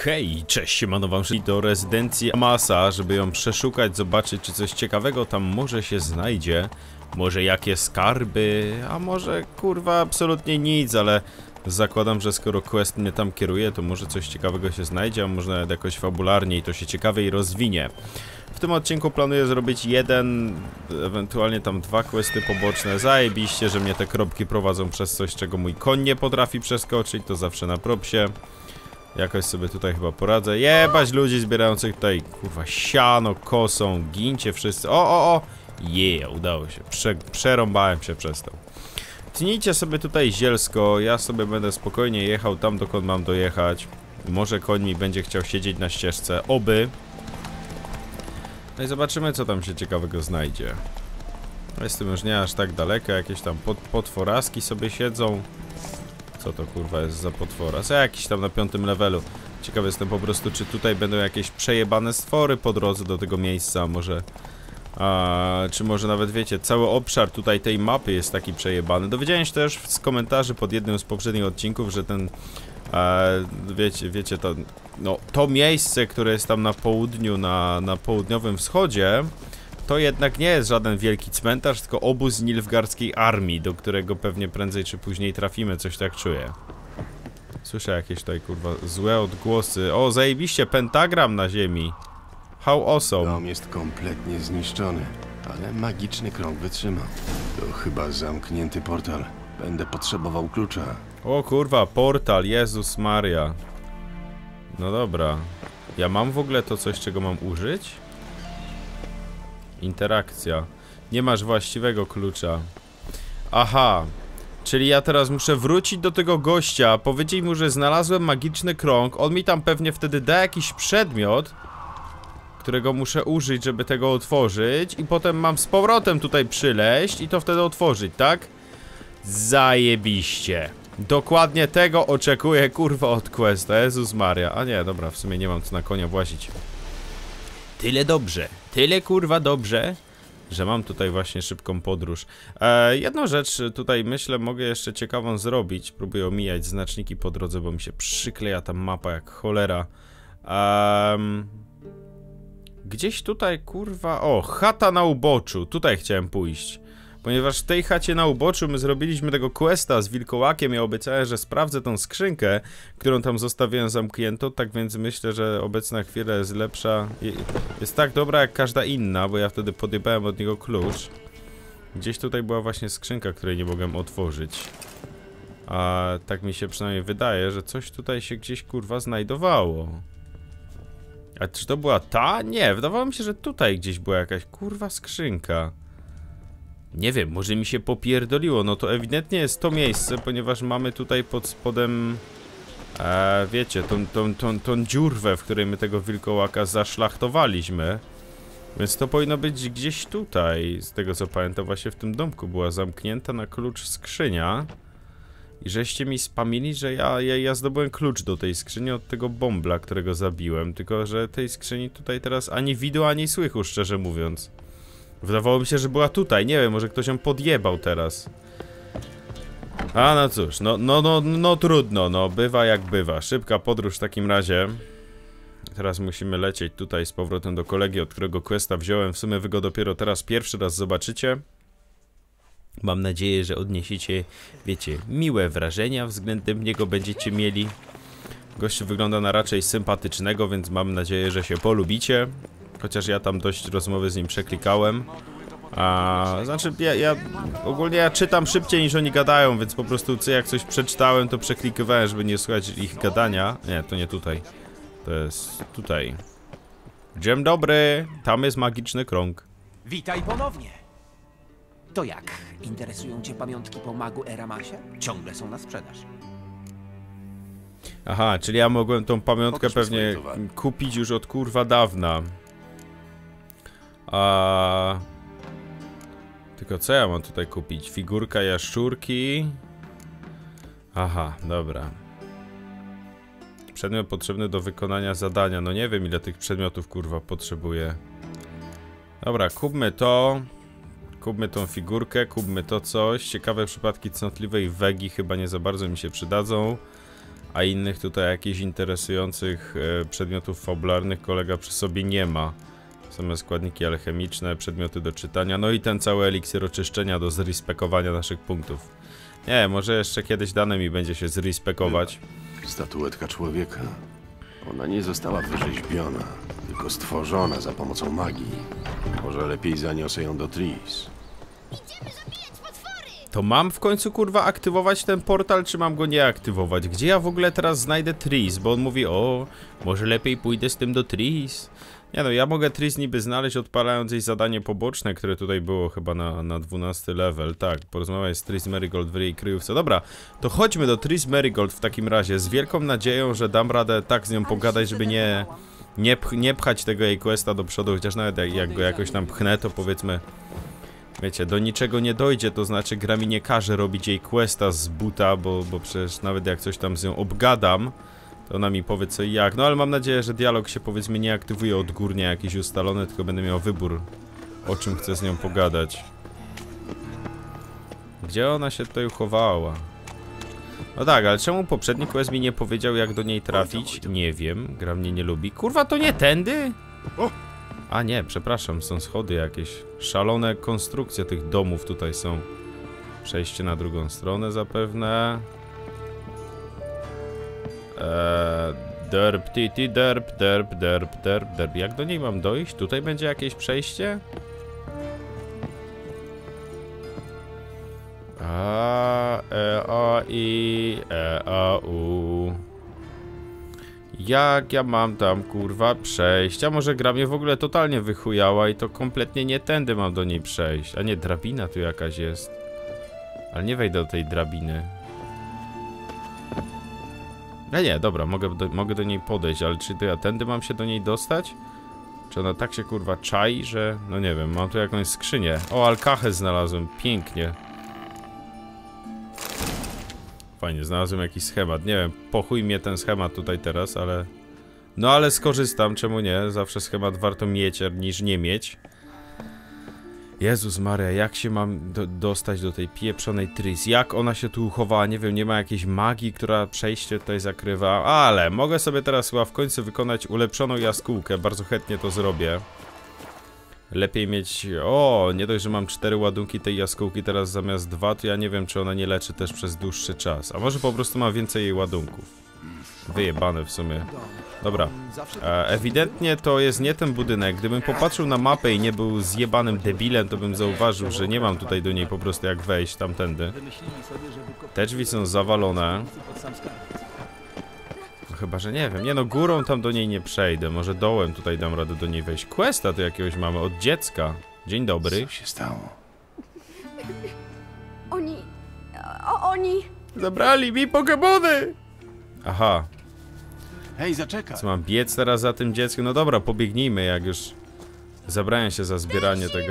Hej, cześć, siemano wam, szli do rezydencji Amasa, żeby ją przeszukać, zobaczyć, czy coś ciekawego tam może się znajdzie. Może jakie skarby, a może kurwa absolutnie nic, ale zakładam, że skoro quest mnie tam kieruje, to może coś ciekawego się znajdzie, a może nawet jakoś fabularnie i to się ciekawiej rozwinie. W tym odcinku planuję zrobić jeden, ewentualnie tam dwa questy poboczne. Zajebiście, że mnie te kropki prowadzą przez coś, czego mój koń nie potrafi przeskoczyć, to zawsze na propsie. Jakoś sobie tutaj chyba poradzę. Jebać ludzi zbierających tutaj, kurwa, siano, kosą, gincie wszyscy. O! Udało się. Przerąbałem się przez to. Tnijcie sobie tutaj zielsko, ja sobie będę spokojnie jechał tam, dokąd mam dojechać. Może koń mi będzie chciał siedzieć na ścieżce, oby. No i zobaczymy, co tam się ciekawego znajdzie. Jestem już nie aż tak daleko, jakieś tam potworaski sobie siedzą. Co to kurwa jest za potwora? Co jakiś tam na 5. levelu. Ciekawy jestem po prostu, czy tutaj będą jakieś przejebane stwory po drodze do tego miejsca, może... czy może nawet wiecie, cały obszar tutaj tej mapy jest taki przejebany. Dowiedziałem się też z komentarzy pod jednym z poprzednich odcinków, że ten... wiecie, to miejsce, które jest tam na południu, na południowym wschodzie, to jednak nie jest żaden wielki cmentarz, tylko obóz nilfgaardzkiej armii, do którego pewnie prędzej czy później trafimy, coś tak czuję. Słyszę jakieś tutaj kurwa złe odgłosy. O, zajebiście, pentagram na ziemi. How awesome. Dom jest kompletnie zniszczony, ale magiczny krąg wytrzymał. To chyba zamknięty portal. Będę potrzebował klucza. O kurwa, portal, Jezus Maria. No dobra. Ja mam w ogóle to coś, czego mam użyć? Interakcja. Nie masz właściwego klucza. Aha. Czyli ja teraz muszę wrócić do tego gościa, powiedzieć mu, że znalazłem magiczny krąg. On mi tam pewnie wtedy da jakiś przedmiot, którego muszę użyć, żeby tego otworzyć. I potem mam z powrotem tutaj przyleść i to wtedy otworzyć, tak? Zajebiście. Dokładnie tego oczekuję, kurwa, od questa. Jezus Maria. A nie, dobra, w sumie nie mam co na konia włazić. Tyle dobrze. Tyle kurwa dobrze, że mam tutaj właśnie szybką podróż. Jedną rzecz tutaj myślę mogę jeszcze ciekawą zrobić. Próbuję omijać znaczniki po drodze, bo mi się przykleja ta mapa jak cholera. Gdzieś tutaj kurwa... O, chata na uboczu. Tutaj chciałem pójść. Ponieważ w tej chacie na uboczu my zrobiliśmy tego questa z wilkołakiem. Ja obiecałem, że sprawdzę tą skrzynkę, którą tam zostawiłem zamkniętą. Tak więc myślę, że obecna chwila jest lepsza. Jest tak dobra jak każda inna, bo ja wtedy podjebałem od niego klucz. Gdzieś tutaj była właśnie skrzynka, której nie mogłem otworzyć. A tak mi się przynajmniej wydaje, że coś tutaj się gdzieś kurwa znajdowało. A czy to była ta? Nie, wydawało mi się, że tutaj gdzieś była jakaś kurwa skrzynka. Nie wiem, może mi się popierdoliło, no to ewidentnie jest to miejsce, ponieważ mamy tutaj pod spodem, wiecie, tą dziurwę, w której my tego wilkołaka zaszlachtowaliśmy. Więc to powinno być gdzieś tutaj, z tego co pamiętam, właśnie w tym domku była zamknięta na klucz skrzynia. I żeście mi spamili, że ja zdobyłem klucz do tej skrzyni od tego bombla, którego zabiłem, tylko że tej skrzyni tutaj teraz ani widu, ani słychu, szczerze mówiąc. Wydawało mi się, że była tutaj, nie wiem, może ktoś ją podjebał teraz. A no cóż, no trudno, no bywa jak bywa. Szybka podróż w takim razie. Teraz musimy lecieć tutaj z powrotem do kolegi, od którego questa wziąłem. W sumie wy go dopiero teraz pierwszy raz zobaczycie. Mam nadzieję, że odniesiecie, wiecie, miłe wrażenia względem niego będziecie mieli. Gościu wygląda na raczej sympatycznego, więc mam nadzieję, że się polubicie. Chociaż ja tam dość rozmowy z nim przeklikałem. Znaczy ogólnie ja czytam szybciej niż oni gadają, więc po prostu jak coś przeczytałem, to przeklikowałem, żeby nie słuchać ich gadania. Nie, to nie tutaj. To jest tutaj. Dzień dobry, tam jest magiczny krąg. Witaj ponownie. To jak? Interesują cię pamiątki po magu Eramasie? Ciągle są na sprzedaż. Aha, czyli ja mogłem tą pamiątkę pewnie kupić już od kurwa dawna. Tylko co ja mam tutaj kupić? Figurka jaszczurki. Aha, dobra. Przedmiot potrzebny do wykonania zadania. No nie wiem, ile tych przedmiotów kurwa potrzebuję. Dobra, kupmy to. Kupmy tą figurkę, kupmy to coś. Ciekawe przypadki cnotliwej wegi chyba nie za bardzo mi się przydadzą. a innych tutaj jakichś interesujących przedmiotów fabularnych kolega przy sobie nie ma. Same składniki alchemiczne, przedmioty do czytania, no i ten cały eliksir oczyszczenia do zrespekowania naszych punktów. Nie, może jeszcze kiedyś dane mi będzie się zrespekować. Statuetka człowieka. Ona nie została wyrzeźbiona, tylko stworzona za pomocą magii. Może lepiej zaniosę ją do Tris. To mam w końcu kurwa aktywować ten portal, czy mam go nie aktywować? Gdzie ja w ogóle teraz znajdę Tris? Bo on mówi, o, może lepiej pójdę z tym do Tris. Nie no, ja mogę Tris niby znaleźć odpalając jej zadanie poboczne, które tutaj było chyba na 12 level. Tak, porozmawiać z Tris Merigold w jej kryjówce. Dobra, to chodźmy do Tris Merigold w takim razie, z wielką nadzieją, że dam radę tak z nią pogadać, żeby nie pchać tego jej questa do przodu, chociaż nawet jak go jakoś tam pchnę, to powiedzmy, wiecie, do niczego nie dojdzie, to znaczy gra mi nie każe robić jej questa z buta, bo przecież nawet jak coś tam z nią obgadam, to ona mi powie co i jak. No ale mam nadzieję, że dialog się powiedzmy nie aktywuje odgórnie jakiś ustalony, tylko będę miał wybór, o czym chcę z nią pogadać. Gdzie ona się tutaj uchowała? No tak, ale czemu poprzedni quest mi nie powiedział jak do niej trafić? Nie wiem, gra mnie nie lubi. Kurwa, to nie tędy? A nie, przepraszam, są schody jakieś. Szalone konstrukcje tych domów tutaj są. Przejście na drugą stronę zapewne. Derp, titi, derp, derp, derp, derp, derp. Jak do niej mam dojść? Tutaj będzie jakieś przejście? A, I, A, U. Jak ja mam tam kurwa przejść? A może gra mnie w ogóle totalnie wychujała i to kompletnie nie tędy mam do niej przejść. A nie, drabina tu jakaś jest. Ale nie wejdę do tej drabiny. A nie, dobra, mogę do niej podejść, ale czy to ja tędy mam się do niej dostać? Czy ona tak się kurwa czai, że... No nie wiem, mam tu jakąś skrzynię. O, alkachę znalazłem, pięknie. Fajnie, znalazłem jakiś schemat, nie wiem, po chuj mnie ten schemat tutaj teraz, ale... No ale skorzystam, czemu nie? Zawsze schemat warto mieć, niż nie mieć. Jezus Maria, jak się mam dostać do tej pieprzonej Tris? Jak ona się tu uchowała? Nie wiem, nie ma jakiejś magii, która przejście tutaj zakrywa. Ale mogę sobie teraz chyba w końcu wykonać ulepszoną jaskółkę. Bardzo chętnie to zrobię. Lepiej mieć... O, nie dość, że mam 4 ładunki tej jaskółki teraz zamiast 2, to ja nie wiem, czy ona nie leczy też przez dłuższy czas. A może po prostu ma więcej jej ładunków. Wyjebane w sumie. Dobra, ewidentnie to jest nie ten budynek. Gdybym popatrzył na mapę i nie był zjebanym debilem, to bym zauważył, że nie mam tutaj do niej po prostu jak wejść tamtędy. Te drzwi są zawalone. No chyba, że nie wiem. Nie no, górą tam do niej nie przejdę. Może dołem tutaj dam radę do niej wejść. Questa tu jakiegoś mamy od dziecka. Dzień dobry. Co się stało? Oni... Zabrali mi Pokemony! Aha. Hej, zaczekaj! Co mam biec teraz za tym dzieckiem? No dobra, pobiegnijmy, jak już zabrałem się za zbieranie tego.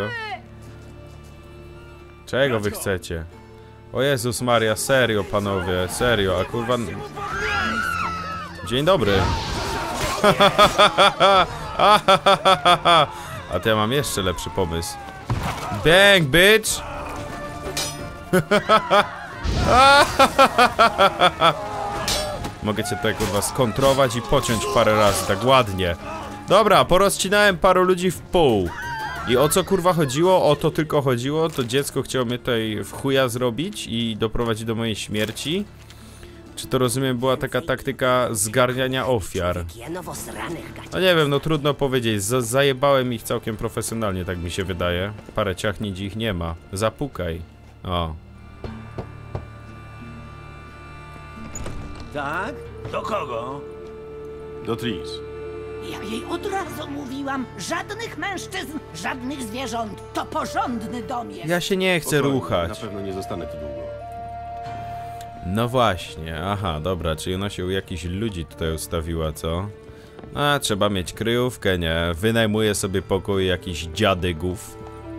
Czego wy chcecie? O Jezus Maria, serio panowie, serio, a kurwa... Dzień dobry. A to ja mam jeszcze lepszy pomysł. Bang, bitch! Mogę cię tutaj kurwa skontrować i pociąć parę razy, tak ładnie. Dobra, porozcinałem paru ludzi w pół. I o co kurwa chodziło? O to tylko chodziło. To dziecko chciało mnie tutaj w chuja zrobić i doprowadzić do mojej śmierci. Czy to, rozumiem, była taka taktyka zgarniania ofiar? No nie wiem, no trudno powiedzieć. Zajebałem ich całkiem profesjonalnie, tak mi się wydaje. Parę ciachnić ich nie ma. Zapukaj. O. Tak? Do kogo? Do Tris. Ja jej od razu mówiłam, żadnych mężczyzn, żadnych zwierząt. To porządny dom jest. Ja się nie chcę Spokojnie, ruchać. Na pewno nie zostanę tu długo. No właśnie, aha, dobra, czyli ona się u jakichś ludzi tutaj ustawiła, co? A, trzeba mieć kryjówkę, nie? Wynajmuję sobie pokój jakichś dziadygów.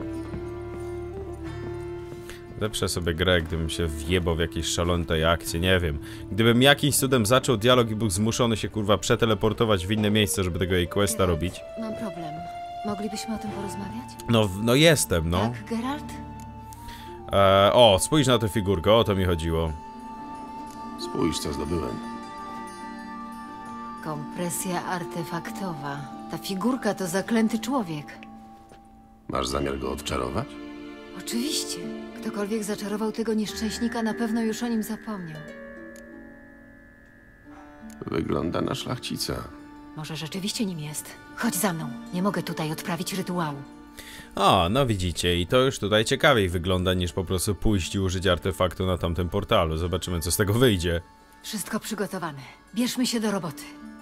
Lepszę sobie grę, gdybym się wjebał w jakieś szalone tej akcje, nie wiem. Gdybym jakimś cudem zaczął dialog i był zmuszony się kurwa przeteleportować w inne miejsce, żeby tego jej questa robić. Mam problem. Moglibyśmy o tym porozmawiać? No jestem, no. Tak, Geralt? O, spójrz na tę figurkę, o to mi chodziło. Spójrz, co zdobyłem. Kompresja artefaktowa. Ta figurka to zaklęty człowiek. Masz zamiar go odczarować? Oczywiście. Ktokolwiek zaczarował tego nieszczęśnika, na pewno już o nim zapomniał. Wygląda na szlachcica. Może rzeczywiście nim jest. Chodź za mną. Nie mogę tutaj odprawić rytuału. O, no widzicie, i to już tutaj ciekawiej wygląda niż po prostu pójść i użyć artefaktu na tamtym portalu. Zobaczymy, co z tego wyjdzie. Wszystko przygotowane. Bierzmy się do roboty.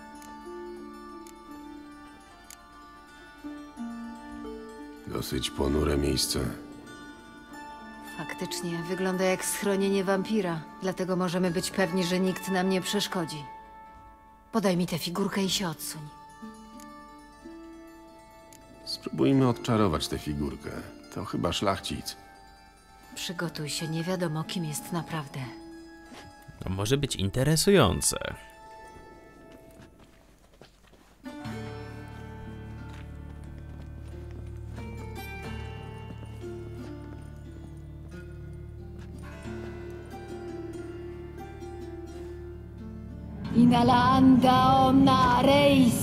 Dosyć ponure miejsce. Faktycznie, wygląda jak schronienie wampira. Dlatego możemy być pewni, że nikt nam nie przeszkodzi. Podaj mi tę figurkę i się odsuń. Spróbujmy odczarować tę figurkę. To chyba szlachcic. Przygotuj się, nie wiadomo kim jest naprawdę. To może być interesujące. Inalanda omna reis.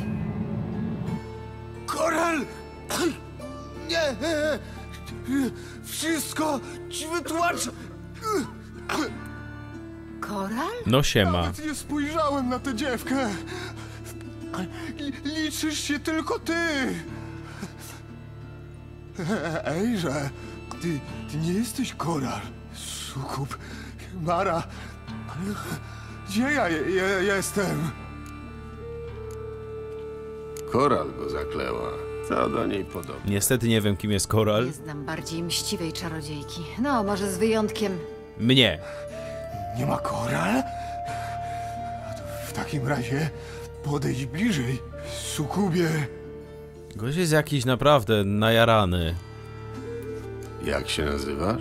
Koral! Nie! Wszystko ci wytłumaczę! Koral? No siema. Nawet nie spojrzałem na tę dziewkę! Liczysz się tylko ty! Ejże, ty nie jesteś Koral. Sukub, Mara. Gdzie ja jestem? Koral go zakleła. Co do niej podobne? Niestety nie wiem, kim jest Koral. Nie znam bardziej mściwej czarodziejki. No, może z wyjątkiem... Mnie. Nie ma Koral? W takim razie podejdź bliżej, Sukubie. Gość jest jakiś naprawdę najarany. Jak się nazywasz?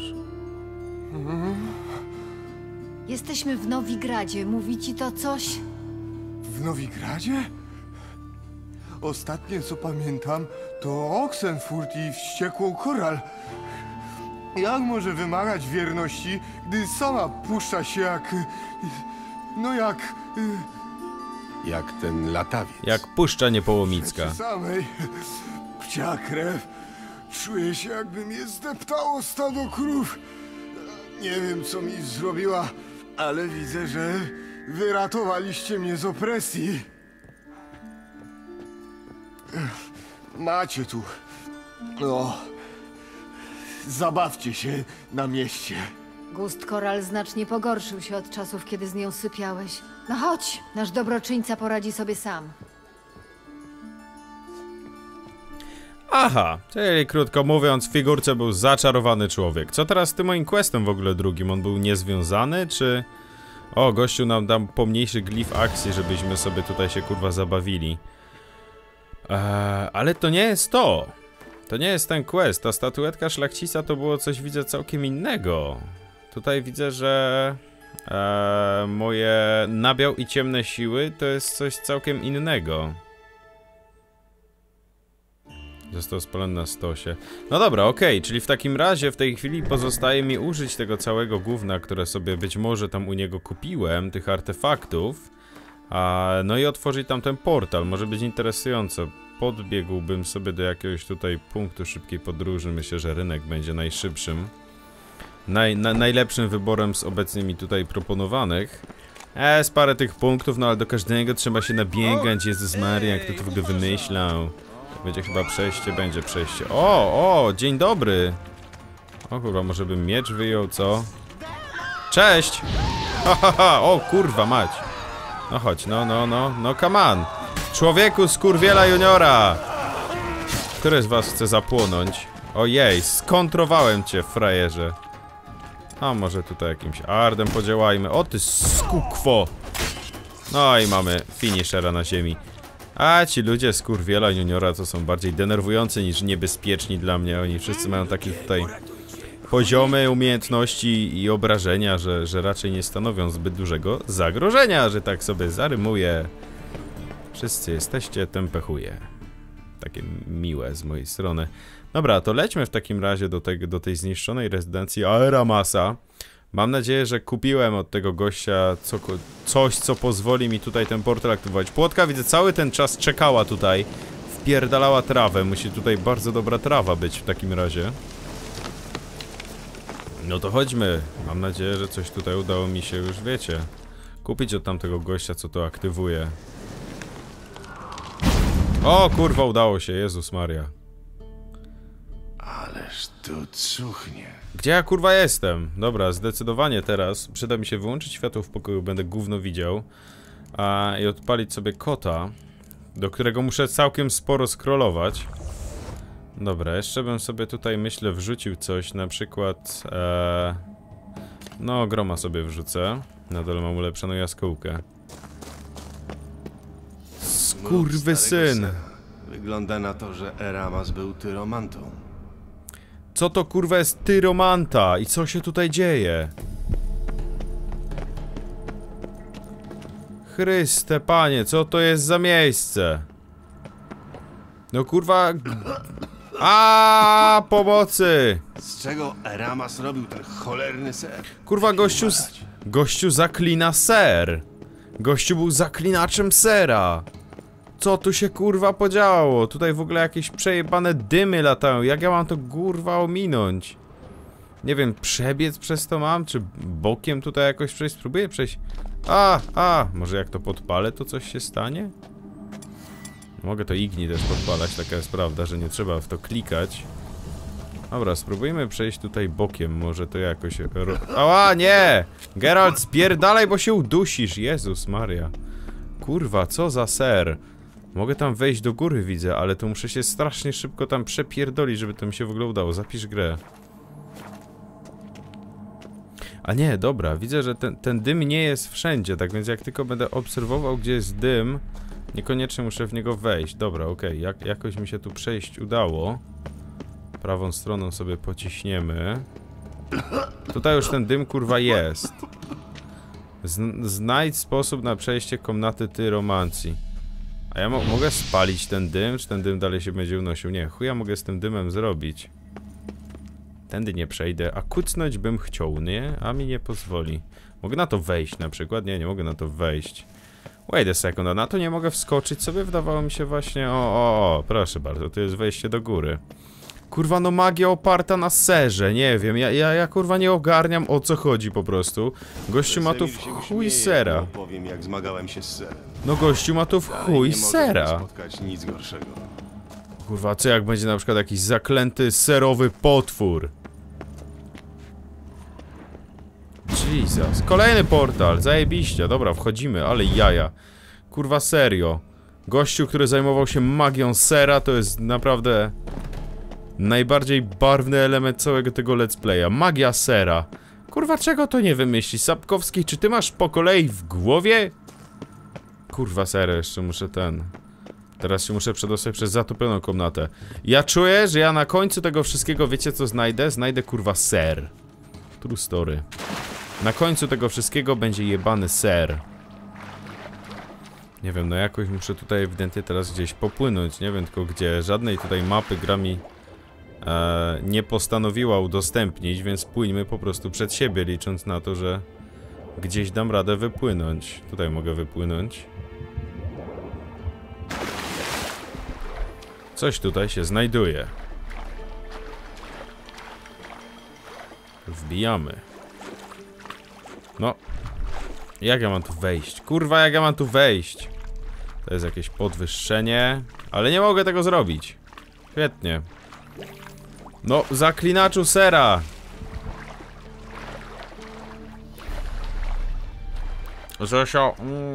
Jesteśmy w Nowigradzie. Mówi ci to coś? W Nowigradzie? Ostatnie co pamiętam to Oxenfurt i wściekłą Koral. Jak może wymagać wierności, gdy sama puszcza się jak... no jak... Jak ten latawiec. Jak Puszcza Niepołomicka. przy samej. Pcia krew. Czuję się, jakby mnie zdeptało stado krów. Nie wiem, co mi zrobiła, ale widzę, że wyratowaliście mnie z opresji. Macie tu. No. Zabawcie się na mieście. Gust Koral znacznie pogorszył się od czasów, kiedy z nią sypiałeś. No chodź, nasz dobroczyńca poradzi sobie sam. Aha, czyli krótko mówiąc, w figurce był zaczarowany człowiek. Co teraz z tym moim questem w ogóle drugim? On był niezwiązany, czy... O, gościu nam dam pomniejszy glif akcji, żebyśmy sobie tutaj się kurwa zabawili. Ale to nie jest to. To nie jest ten quest. Ta statuetka szlachcica to było coś, widzę, całkiem innego. Tutaj widzę, że... moje nabiał i ciemne siły to jest coś całkiem innego. Został spalony na stosie. No dobra, okej, czyli w takim razie w tej chwili pozostaje mi użyć tego całego gówna, które sobie być może tam u niego kupiłem, tych artefaktów. No i otworzyć tam ten portal, może być interesująco. Podbiegłbym sobie do jakiegoś tutaj punktu szybkiej podróży, myślę, że rynek będzie najszybszym. Najlepszym wyborem z obecnie mi tutaj proponowanych. Jest parę tych punktów, no ale do każdego trzeba się nabiegać. Jezus Maria, kto to w ogóle wymyślał? Będzie chyba przejście, będzie przejście. O, dzień dobry. O kurwa, może bym miecz wyjął, co? Cześć! O kurwa mać. No chodź, no come on. Człowieku skurwiela juniora! Który z was chce zapłonąć? Ojej, skontrowałem cię, frajerze. A może tutaj jakimś ardem podziałajmy. O ty skukwo! No i mamy finishera na ziemi. A ci ludzie z Kurwiela Juniora to są bardziej denerwujący niż niebezpieczni dla mnie. Oni wszyscy mają takie tutaj poziomy umiejętności i obrażenia, że raczej nie stanowią zbyt dużego zagrożenia, że tak sobie zarymuję. Wszyscy jesteście, tempechuje. Takie miłe z mojej strony. Dobra, to lećmy w takim razie do tej zniszczonej rezydencji Aeramasa. Mam nadzieję, że kupiłem od tego gościa coś, co pozwoli mi tutaj ten portal aktywować. Płotka, widzę, cały ten czas czekała tutaj. Wpierdalała trawę. Musi tutaj bardzo dobra trawa być w takim razie. No to chodźmy. Mam nadzieję, że coś tutaj udało mi się już, wiecie, kupić od tamtego gościa, co to aktywuje. O kurwa, udało się, Jezus Maria. Ależ tu cuchnie. Gdzie ja kurwa jestem? Dobra, zdecydowanie teraz przyda mi się wyłączyć światło w pokoju, będę gówno widział. I odpalić sobie kota, do którego muszę całkiem sporo scrollować. Dobra, jeszcze bym sobie tutaj, myślę, wrzucił coś, na przykład... no, groma sobie wrzucę. Na dole mam ulepszoną jaskółkę. Skurwysyn! Wygląda na to, że Eramas był tyromantą. Co to kurwa jest tyromanta? I co się tutaj dzieje? Chryste panie, co to jest za miejsce? No kurwa... pomocy! Z czego Eramas robił ten cholerny ser? Kurwa, gościu zaklina ser. Gościu był zaklinaczem sera. Co tu się kurwa podziało? Tutaj w ogóle jakieś przejebane dymy latają. Jak ja mam to kurwa ominąć? Nie wiem, przebiec przez to mam? Czy bokiem tutaj jakoś przejść? Spróbuję przejść. Może jak to podpalę, to coś się stanie? Mogę to igni też podpalać, taka jest prawda, że nie trzeba w to klikać. Dobra, spróbujmy przejść tutaj bokiem, może to jakoś... Ała, nie! Geralt, spierdalaj, bo się udusisz, Jezus Maria. Kurwa, co za ser. Mogę tam wejść do góry, widzę, ale to muszę się strasznie szybko tam przepierdolić, żeby to mi się w ogóle udało. Zapisz grę. A nie, dobra, widzę, że ten dym nie jest wszędzie, tak więc jak tylko będę obserwował, gdzie jest dym, niekoniecznie muszę w niego wejść. Dobra, okej, jakoś mi się tu przejść udało. Prawą stroną sobie pociśniemy. Tutaj już ten dym kurwa jest. Znajdź sposób na przejście komnaty tyromancji. A ja mogę spalić ten dym, czy ten dym dalej się będzie unosił? Nie, chuja mogę z tym dymem zrobić. Tędy nie przejdę, a kucnąć bym chciał, nie? A mi nie pozwoli. Mogę na to wejść na przykład? Nie mogę na to wejść. Wait a second, a na to nie mogę wskoczyć sobie? Wydawało mi się właśnie... proszę bardzo, to jest wejście do góry. Kurwa, no magia oparta na serze, nie wiem, ja kurwa nie ogarniam, o co chodzi po prostu. Gościu ma tu w chuj sera. Powiem, jak zmagałem się z serem. No gościu ma tu w chuj sera. Nie spotkać nic gorszego. Kurwa, co jak będzie na przykład jakiś zaklęty serowy potwór? Jesus. Kolejny portal, zajebiście. Dobra, wchodzimy, ale jaja. Kurwa, serio. Gościu, który zajmował się magią sera, to jest naprawdę... najbardziej barwny element całego tego let's playa. Magia sera. Kurwa, czego to nie wymyśli? Sapkowski, czy ty masz po kolei w głowie? Kurwa, serio, jeszcze muszę teraz się muszę przedostać przez zatopioną komnatę. Ja czuję, że ja na końcu tego wszystkiego, wiecie co znajdę? Znajdę kurwa ser. True story. Na końcu tego wszystkiego będzie jebany ser. Nie wiem, no jakoś muszę tutaj ewidentnie teraz gdzieś popłynąć. Nie wiem tylko gdzie. Żadnej tutaj mapy gra mi nie postanowiła udostępnić, więc płyńmy po prostu przed siebie, licząc na to, że gdzieś dam radę wypłynąć. Tutaj mogę wypłynąć. Coś tutaj się znajduje. Wbijamy. No. Jak ja mam tu wejść? Kurwa, jak ja mam tu wejść? To jest jakieś podwyższenie. Ale nie mogę tego zrobić. Świetnie. No, zaklinaczu sera. Zosia...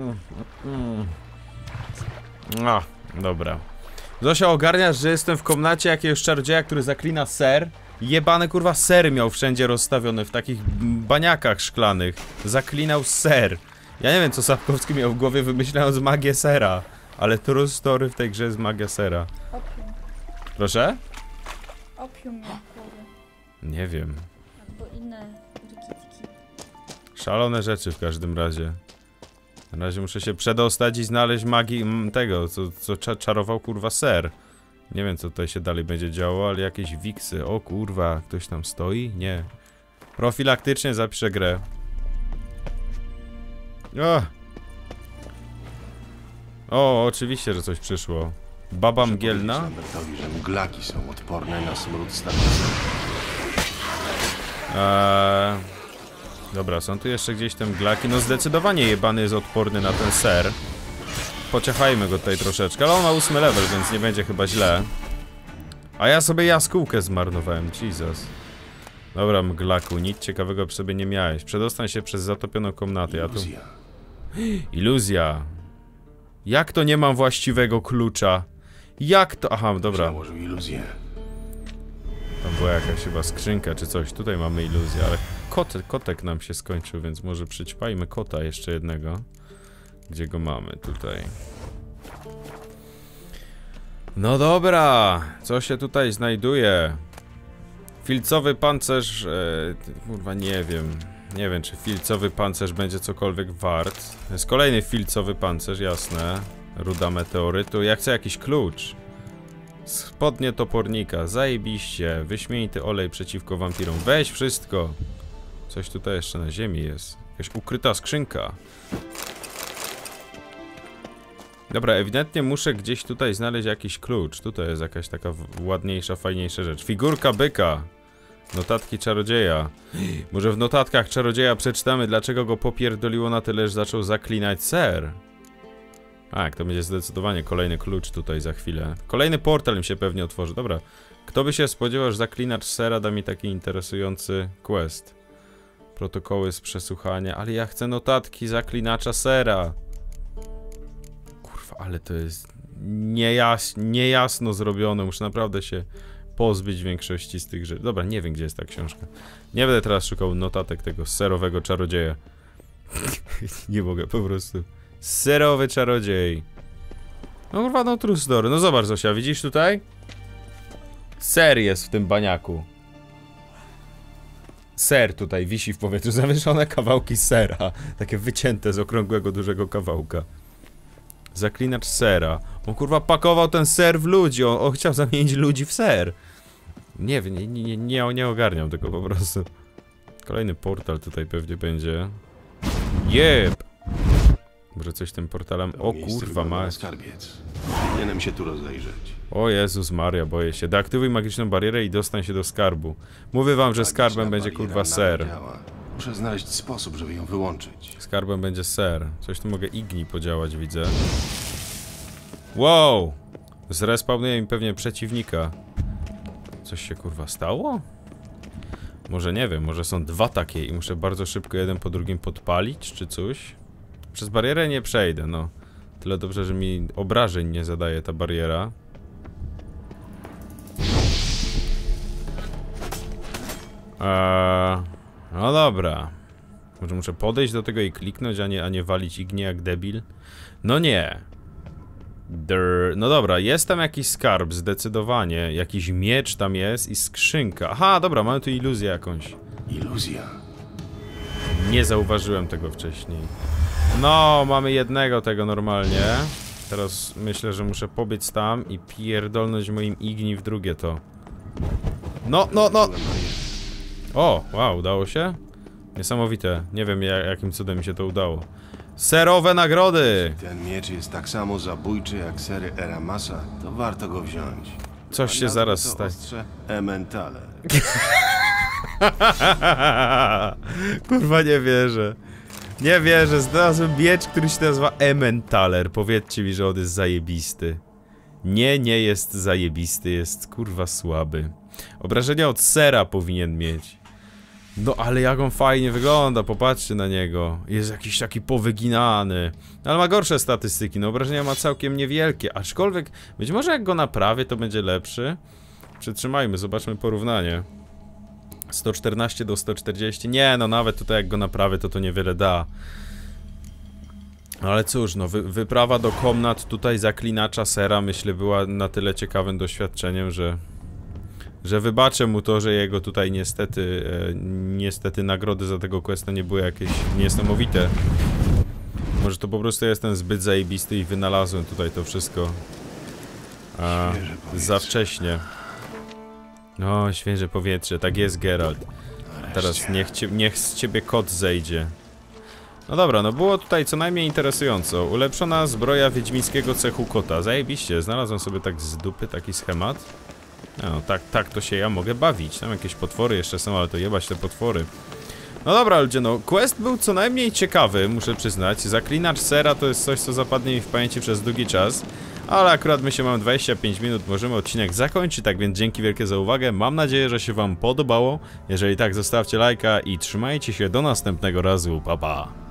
dobra. Zosia, ogarniasz, że jestem w komnacie jakiegoś czarodzieja, który zaklina ser? Jebany kurwa ser miał wszędzie rozstawiony w takich baniakach szklanych. Zaklinał ser. Ja nie wiem, co Sapkowski miał w głowie, wymyślając magię sera. Ale true story w tej grze jest magia sera. Opium. Proszę? Opium miał w głowie. Nie wiem. Albo inne rikitki. Szalone rzeczy w każdym razie. Na razie muszę się przedostać i znaleźć magii tego, co czarował kurwa ser. Nie wiem, co tutaj się dalej będzie działo, ale jakieś wiksy. O kurwa, ktoś tam stoi? Nie. Profilaktycznie zapiszę grę. O, oczywiście, że coś przyszło. Baba mgielna? Lambertowi, że mglaki są odporne na smród starczycy. Dobra, są tu jeszcze gdzieś te mglaki. No zdecydowanie jebany jest odporny na ten ser. Pociechajmy go tutaj troszeczkę, ale on ma 8 level, więc nie będzie chyba źle. A ja sobie jaskółkę zmarnowałem, Jesus. Dobra, mglaku, nic ciekawego przy sobie nie miałeś. Przedostań się przez zatopioną komnatę, ja tu... Iluzja. Iluzja. Jak to nie mam właściwego klucza? Jak to... Aha, dobra. Założył iluzję. Tam była jakaś chyba skrzynka czy coś. Tutaj mamy iluzję, ale kotek nam się skończył, więc może przyćpajmy kota jeszcze jednego. Gdzie go mamy? Tutaj. No dobra. Co się tutaj znajduje? Filcowy pancerz... kurwa, nie wiem. Nie wiem, czy filcowy pancerz będzie cokolwiek wart. Jest kolejny filcowy pancerz, jasne. Ruda meteorytu. Ja chcę jakiś klucz. Spodnie topornika, zajebiście. Wyśmienity olej przeciwko wampirom. Weź wszystko. Coś tutaj jeszcze na ziemi jest. Jakaś ukryta skrzynka. Dobra, ewidentnie muszę gdzieś tutaj znaleźć jakiś klucz. Tutaj jest jakaś taka ładniejsza, fajniejsza rzecz. Figurka byka. Notatki czarodzieja. Może w notatkach czarodzieja przeczytamy, dlaczego go popierdoliło na tyle, że zaczął zaklinać ser. Tak, to będzie zdecydowanie kolejny klucz tutaj za chwilę. Kolejny portal mi się pewnie otworzy. Dobra, kto by się spodziewał, że zaklinacz sera da mi taki interesujący quest. Protokoły z przesłuchania, ale ja chcę notatki zaklinacza sera. Kurwa, ale to jest niejasno zrobione. Muszę naprawdę się pozbyć większości z tych rzeczy. Dobra, nie wiem, gdzie jest ta książka. Nie będę teraz szukał notatek tego serowego czarodzieja. Nie mogę, po prostu. Serowy czarodziej. No kurwa, no true story. No zobacz, Zosia, widzisz tutaj? Ser jest w tym baniaku. Ser tutaj wisi w powietrzu. Zawieszone kawałki sera. Takie wycięte z okrągłego, dużego kawałka. Zaklinacz sera. On kurwa pakował ten ser w ludzi. On chciał zamienić ludzi w ser. Nie wiem, nie ogarniam tego po prostu. Kolejny portal tutaj pewnie będzie. Jeb! Może coś tym portalem... O kurwa, ma... Skarbiec. Powinienem się tu rozejrzeć. O Jezus Maria, boję się. Deaktywuj magiczną barierę i dostań się do skarbu. Mówię wam, że skarbem będzie kurwa ser. Muszę znaleźć sposób, żeby ją wyłączyć. Skarbem będzie ser. Coś tu mogę Igni podziałać, widzę. Wow! Zrespawnuje mi pewnie przeciwnika. Coś się kurwa stało? Może nie wiem, może są dwa takie i muszę bardzo szybko jeden po drugim podpalić, czy coś? Przez barierę nie przejdę, no. Tyle dobrze, że mi obrażeń nie zadaje ta bariera. No dobra. Może muszę podejść do tego i kliknąć, a nie walić Ignię jak debil? No nie. No dobra, jest tam jakiś skarb, zdecydowanie. Jakiś miecz tam jest i skrzynka. Aha, dobra, mamy tu iluzję jakąś. Iluzja. Nie zauważyłem tego wcześniej. No, mamy jednego tego normalnie. Teraz myślę, że muszę pobiec tam i pierdolnąć moim Igni w drugie to. No. O, wow, udało się? Niesamowite. Nie wiem, jakim cudem mi się to udało. Serowe nagrody! Ten miecz jest tak samo zabójczy jak sery Eramasa, to warto go wziąć. Coś się zaraz stanie. Emmentaler. Kurwa, nie wierzę. Nie wierzę, znalazłem miecz, który się nazywa Emmentaler. Powiedzcie mi, że on jest zajebisty. Nie jest zajebisty, jest kurwa słaby. Obrażenia od sera powinien mieć. No ale jak on fajnie wygląda, popatrzcie na niego. Jest jakiś taki powyginany. Ale ma gorsze statystyki, no obrażenia ma całkiem niewielkie. Aczkolwiek, być może jak go naprawię, to będzie lepszy. Przytrzymajmy, zobaczmy porównanie. 114 do 140. Nie, no nawet tutaj jak go naprawię, to niewiele da. Ale cóż, no wyprawa do komnat tutaj zaklinacza sera, myślę, była na tyle ciekawym doświadczeniem, że wybaczę mu to, że jego tutaj niestety nagrody za tego questa nie były jakieś niesamowite. Może to po prostu jestem zbyt zajebisty i wynalazłem tutaj to wszystko za wcześnie. No, świeże powietrze, tak jest, Geralt. Teraz niech z ciebie kot zejdzie. No dobra, no było tutaj co najmniej interesująco. Ulepszona zbroja wiedźmińskiego cechu kota. Zajebiście, znalazłem sobie tak z dupy taki schemat. No, tak to się ja mogę bawić. Tam jakieś potwory jeszcze są, ale to jebać te potwory. No dobra, ludzie, no quest był co najmniej ciekawy, muszę przyznać. Zaklinacz sera to jest coś, co zapadnie mi w pamięci przez długi czas. Ale akurat my się mamy 25 minut, możemy odcinek zakończyć, tak więc dzięki wielkie za uwagę. Mam nadzieję, że się wam podobało. Jeżeli tak, zostawcie lajka i trzymajcie się do następnego razu. Pa, pa.